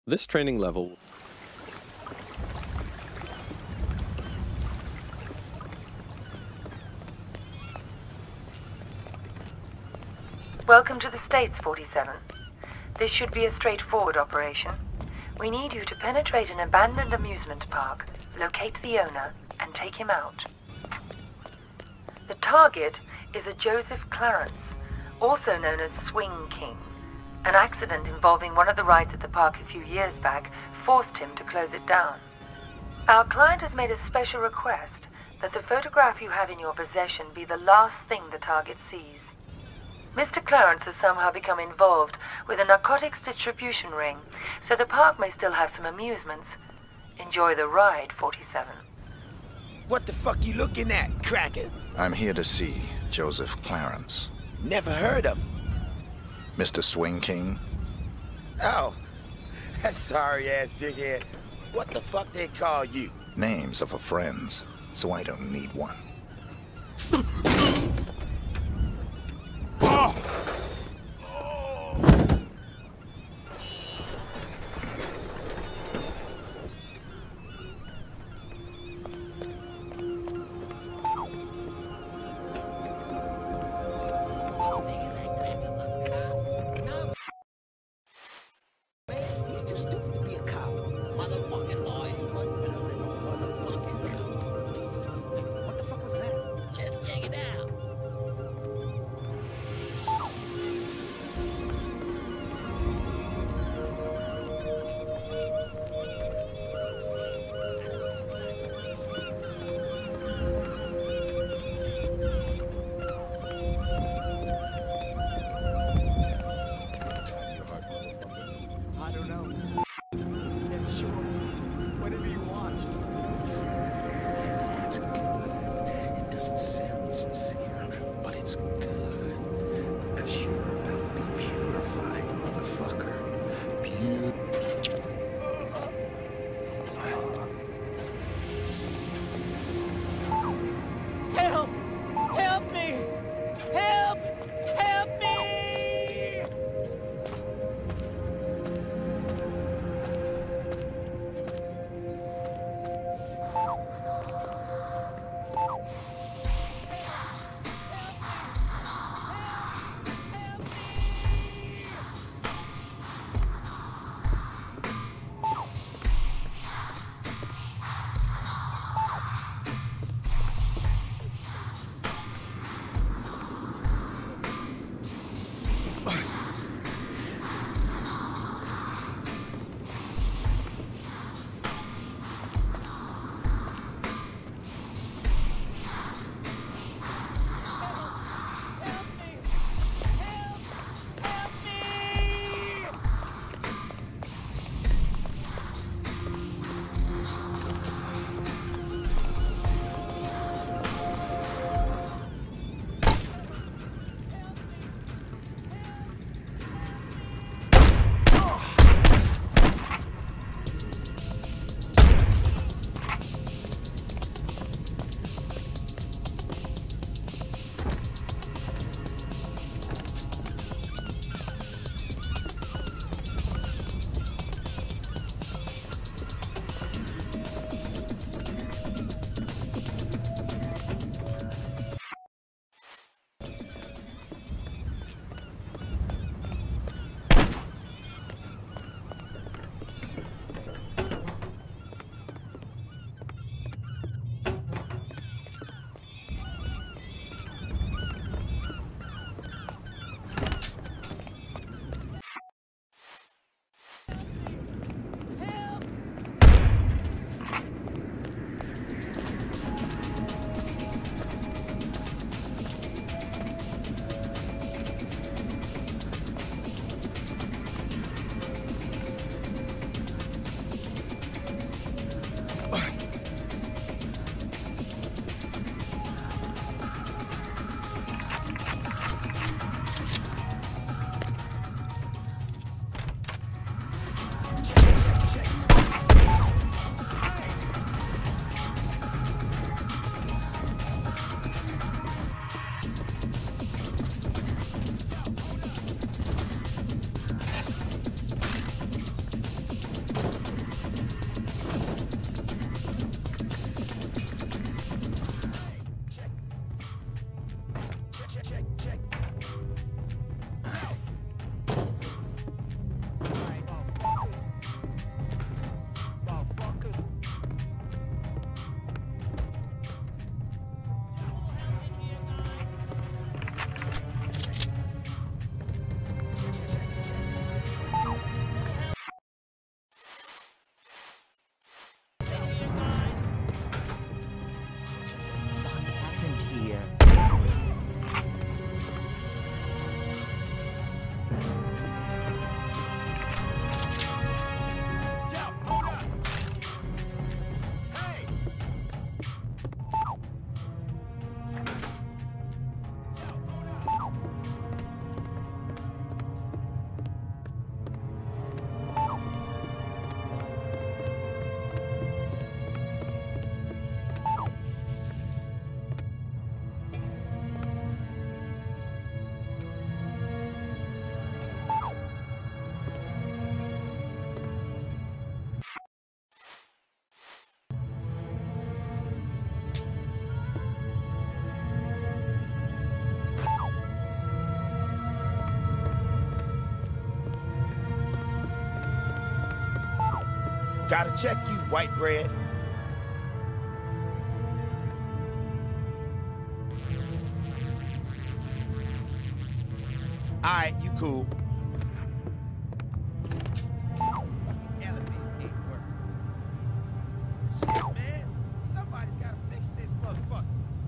This training level... Welcome to the States, 47. This should be a straightforward operation. We need you to penetrate an abandoned amusement park, locate the owner, and take him out. The target is a Joseph Clarence, also known as Swing King. An accident involving one of the rides at the park a few years back forced him to close it down. Our client has made a special request that the photograph you have in your possession be the last thing the target sees. Mr. Clarence has somehow become involved with a narcotics distribution ring, so the park may still have some amusements. Enjoy the ride, 47. What the fuck you looking at, cracker? I'm here to see Joseph Clarence. Never heard of him. Mr. Swing King? Oh, that sorry-ass dickhead. What the fuck they call you? Names are for friends, so I don't need one. He's too stupid to be a cop. Motherfucking law. What the fuck was that? Just check it out. I don't know. Yeah, sure. Whatever you want. It's good. It doesn't sound sincere, but it's good. Because you're about to be purified, motherfucker. Help! Help me! Help! Help me! Gotta check you, white bread. Alright, you cool. Fucking elevator ain't working. Shit, man. Somebody's gotta fix this motherfucker.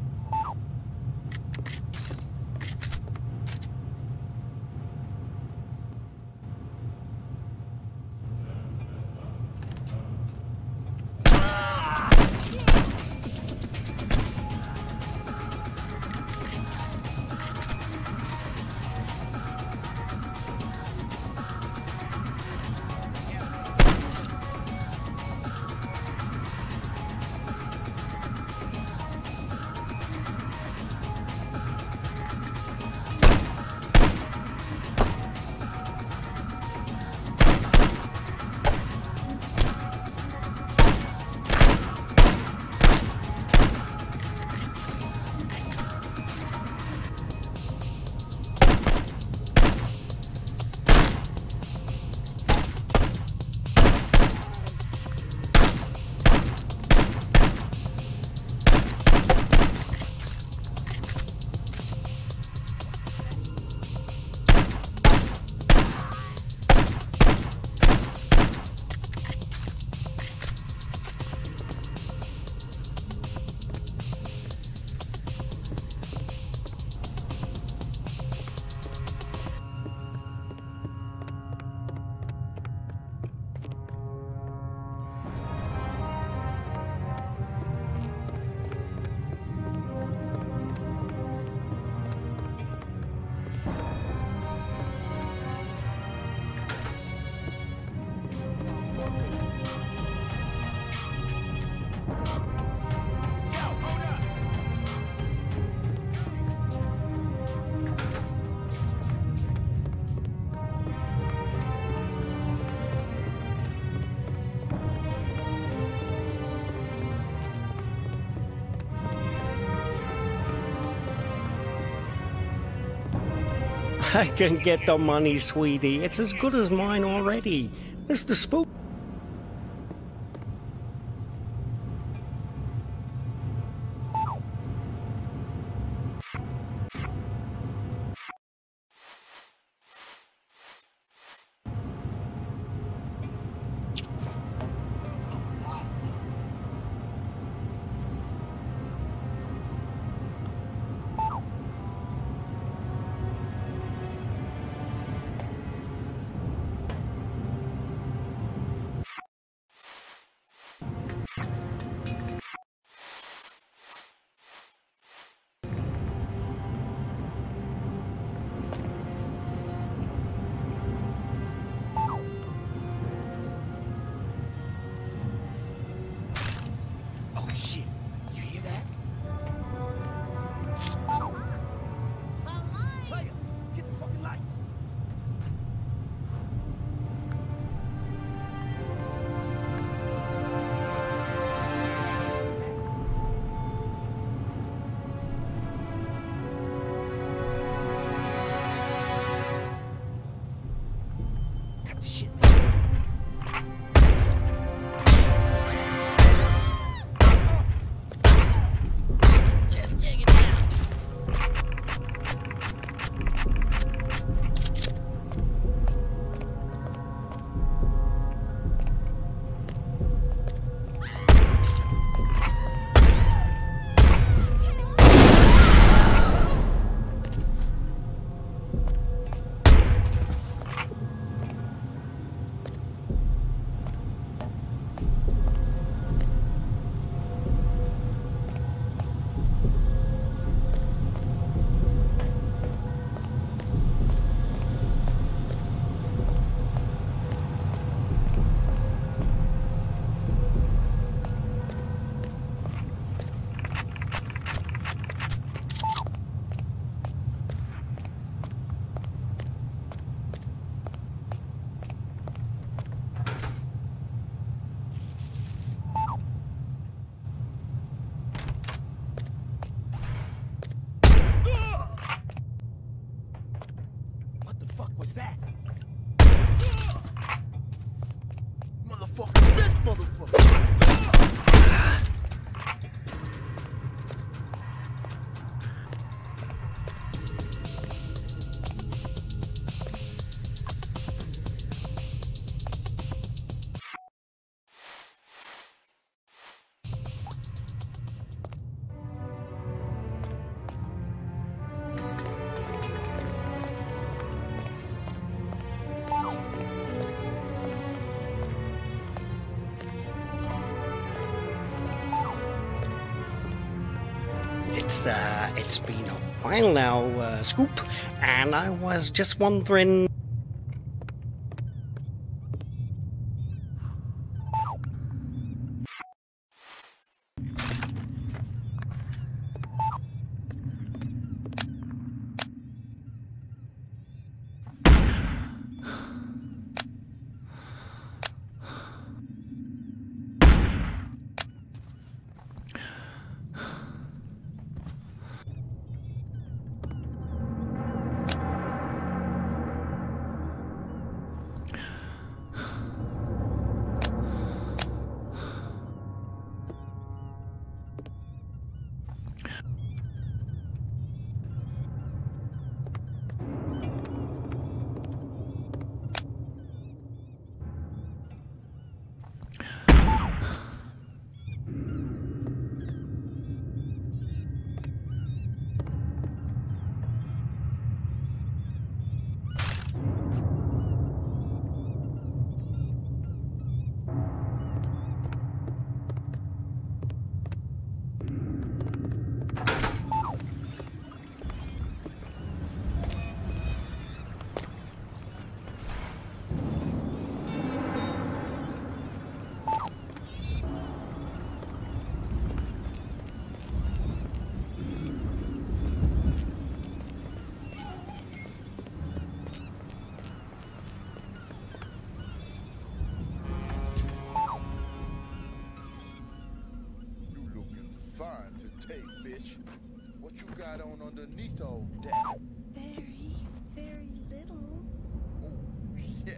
I can get the money, sweetie. It's as good as mine already. Mr. Spook. Was that? Motherfucker, bitch, It's been a while now, Scoop, and I was just wondering. What you got on underneath all that? Very, very little. Oh, yeah.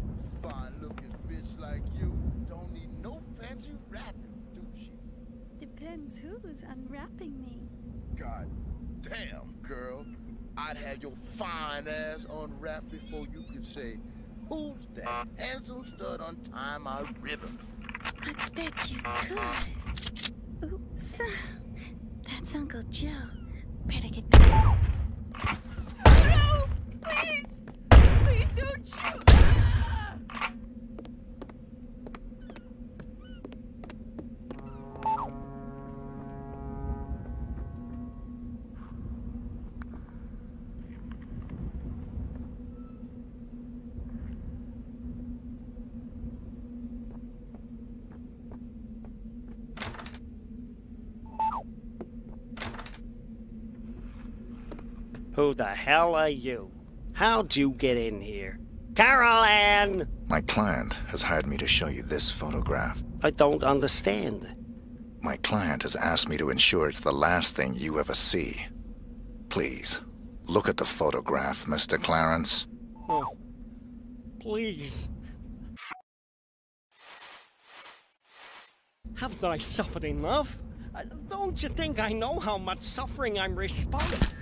Fine looking bitch like you don't need no fancy wrapping, do she? Depends who's unwrapping me. God damn, girl. I'd have your fine ass unwrapped before you could say, who's that handsome stud untying my ribbon? I bet you could. Oops. That's Uncle Joe. Better get back. No! Please! Please don't shoot! Ah! Who the hell are you? How'd you get in here? Carol Ann! My client has hired me to show you this photograph. I don't understand. My client has asked me to ensure it's the last thing you ever see. Please, look at the photograph, Mr. Clarence. Oh, please. Haven't I suffered enough? Don't you think I know how much suffering I'm responsible?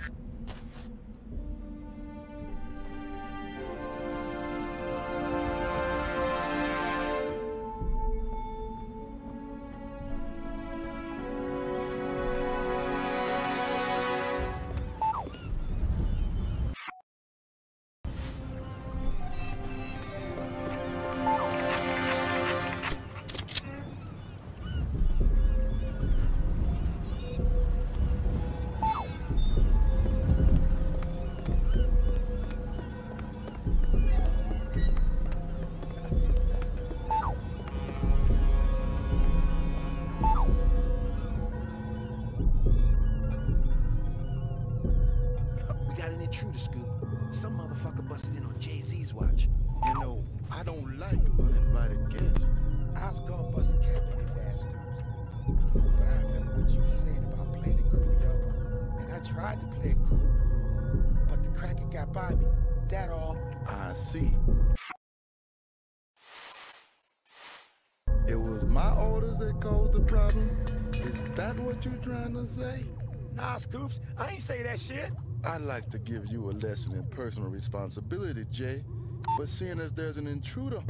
Intruder scoop. Some motherfucker busted in on Jay-Z's watch. You know, I don't like uninvited guests. I was gonna bust a cap in his ass scoops. But I remember what you were saying about playing it cool, yo. And I tried to play it cool, but the cracker got by me. That all. I see. It was my orders that caused the problem? Is that what you're trying to say? Nah, Scoops, I ain't say that shit. I'd like to give you a lesson in personal responsibility, Jay. But seeing as there's an intruder...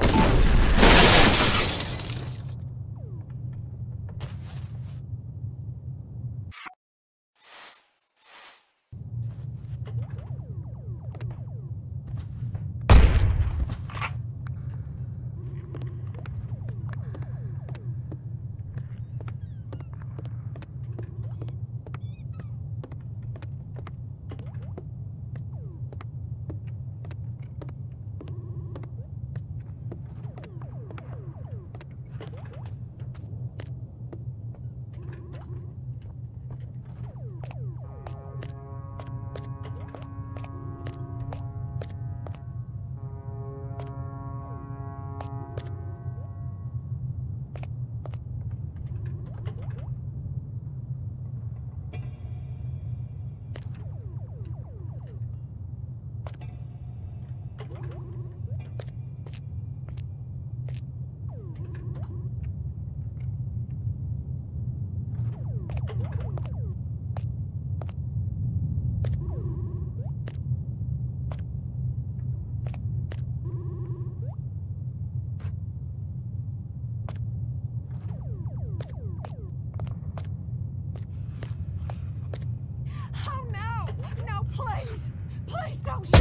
Please don't shoot!